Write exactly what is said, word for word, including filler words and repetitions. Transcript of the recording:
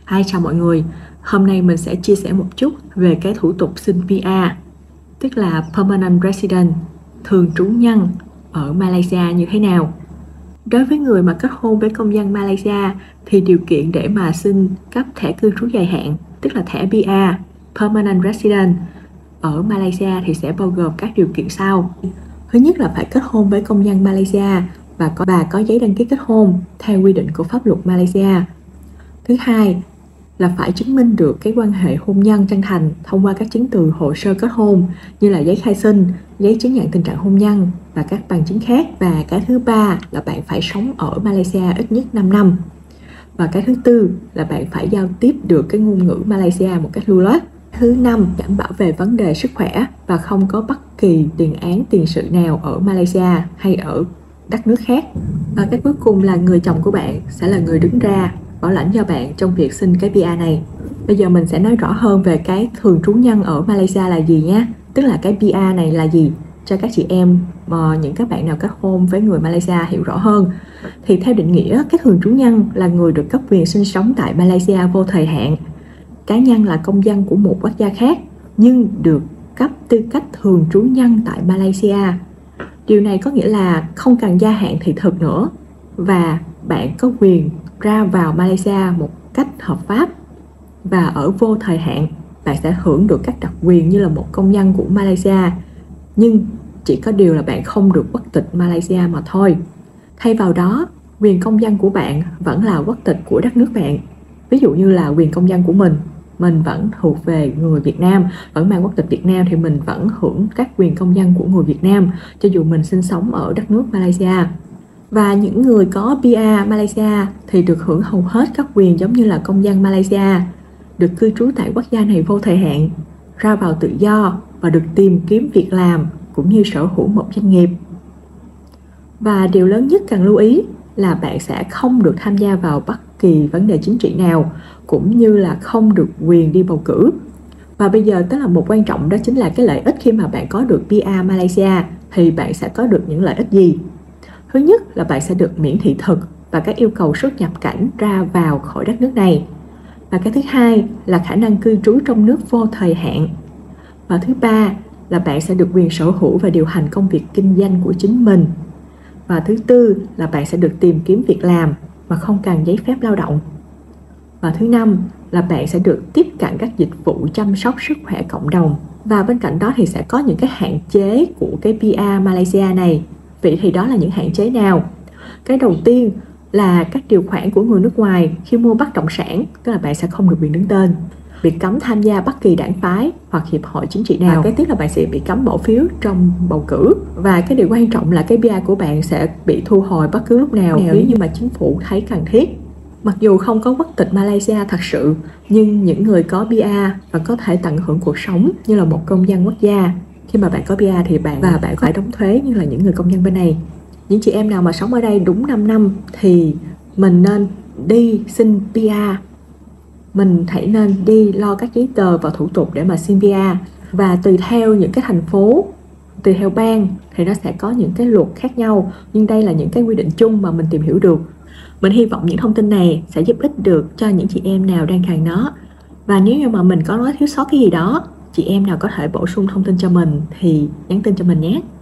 Hi, chào mọi người. Hôm nay mình sẽ chia sẻ một chút về cái thủ tục xin pê rờ, tức là Permanent Resident, thường trú nhân ở Malaysia như thế nào. Đối với người mà kết hôn với công dân Malaysia thì điều kiện để mà xin cấp thẻ cư trú dài hạn, tức là thẻ pê rờ, Permanent Resident, ở Malaysia thì sẽ bao gồm các điều kiện sau. Thứ nhất là phải kết hôn với công dân Malaysia và có bà có giấy đăng ký kết hôn theo quy định của pháp luật Malaysia. Thứ hai là phải chứng minh được cái quan hệ hôn nhân chân thành thông qua các chứng từ hồ sơ kết hôn như là giấy khai sinh, giấy chứng nhận tình trạng hôn nhân và các bằng chứng khác. Và cái thứ ba là bạn phải sống ở Malaysia ít nhất năm năm. Và cái thứ tư là bạn phải giao tiếp được cái ngôn ngữ Malaysia một cách lưu loát. Thứ năm, đảm bảo về vấn đề sức khỏe và không có bất kỳ tiền án tiền sự nào ở Malaysia hay ở đất nước khác. Và cái cuối cùng là người chồng của bạn sẽ là người đứng ra bảo lãnh cho bạn trong việc xin cái pê rờ này. Bây giờ mình sẽ nói rõ hơn về cái thường trú nhân ở Malaysia là gì nhé. Tức là cái pê rờ này là gì cho các chị em mà những các bạn nào kết hôn với người Malaysia hiểu rõ hơn. Thì theo định nghĩa, cái thường trú nhân là người được cấp quyền sinh sống tại Malaysia vô thời hạn. Cá nhân là công dân của một quốc gia khác nhưng được cấp tư cách thường trú nhân tại Malaysia. Điều này có nghĩa là không cần gia hạn thị thực nữa và bạn có quyền ra vào Malaysia một cách hợp pháp, và ở vô thời hạn bạn sẽ hưởng được các đặc quyền như là một công dân của Malaysia, nhưng chỉ có điều là bạn không được quốc tịch Malaysia mà thôi. Thay vào đó, quyền công dân của bạn vẫn là quốc tịch của đất nước bạn. Ví dụ như là quyền công dân của mình mình vẫn thuộc về người Việt Nam, vẫn mang quốc tịch Việt Nam thì mình vẫn hưởng các quyền công dân của người Việt Nam cho dù mình sinh sống ở đất nước Malaysia. Và những người có pê rờ Malaysia thì được hưởng hầu hết các quyền giống như là công dân Malaysia, được cư trú tại quốc gia này vô thời hạn, ra vào tự do và được tìm kiếm việc làm cũng như sở hữu một doanh nghiệp. Và điều lớn nhất cần lưu ý là bạn sẽ không được tham gia vào bất kỳ vấn đề chính trị nào, cũng như là không được quyền đi bầu cử. Và bây giờ tức là một quan trọng đó chính là cái lợi ích khi mà bạn có được pê rờ Malaysia thì bạn sẽ có được những lợi ích gì. Thứ nhất là bạn sẽ được miễn thị thực và các yêu cầu xuất nhập cảnh ra vào khỏi đất nước này. Và cái thứ hai là khả năng cư trú trong nước vô thời hạn. Và thứ ba là bạn sẽ được quyền sở hữu và điều hành công việc kinh doanh của chính mình. Và thứ tư là bạn sẽ được tìm kiếm việc làm mà không cần giấy phép lao động. Và thứ năm là bạn sẽ được tiếp cận các dịch vụ chăm sóc sức khỏe cộng đồng. Và bên cạnh đó thì sẽ có những cái hạn chế của cái pê rờ Malaysia này. Vậy thì đó là những hạn chế nào? Cái đầu tiên là các điều khoản của người nước ngoài khi mua bất động sản, tức là bạn sẽ không được quyền đứng tên, bị cấm tham gia bất kỳ đảng phái hoặc hiệp hội chính trị nào. Và cái tiếp là bạn sẽ bị cấm bỏ phiếu trong bầu cử. Và cái điều quan trọng là cái pê rờ của bạn sẽ bị thu hồi bất cứ lúc nào nếu như mà chính phủ thấy cần thiết. Mặc dù không có quốc tịch Malaysia thật sự, nhưng những người có pê rờ và có thể tận hưởng cuộc sống như là một công dân quốc gia. Khi mà bạn có pê rờ thì bạn và bạn phải đóng thuế như là những người công dân bên này. Những chị em nào mà sống ở đây đúng năm năm thì mình nên đi xin pê rờ. Mình hãy nên đi lo các giấy tờ và thủ tục để mà xin pê rờ. Và tùy theo những cái thành phố, tùy theo bang thì nó sẽ có những cái luật khác nhau. Nhưng đây là những cái quy định chung mà mình tìm hiểu được. Mình hy vọng những thông tin này sẽ giúp ích được cho những chị em nào đang cần nó. Và nếu như mà mình có nói thiếu sót cái gì đó, chị em nào có thể bổ sung thông tin cho mình thì nhắn tin cho mình nhé.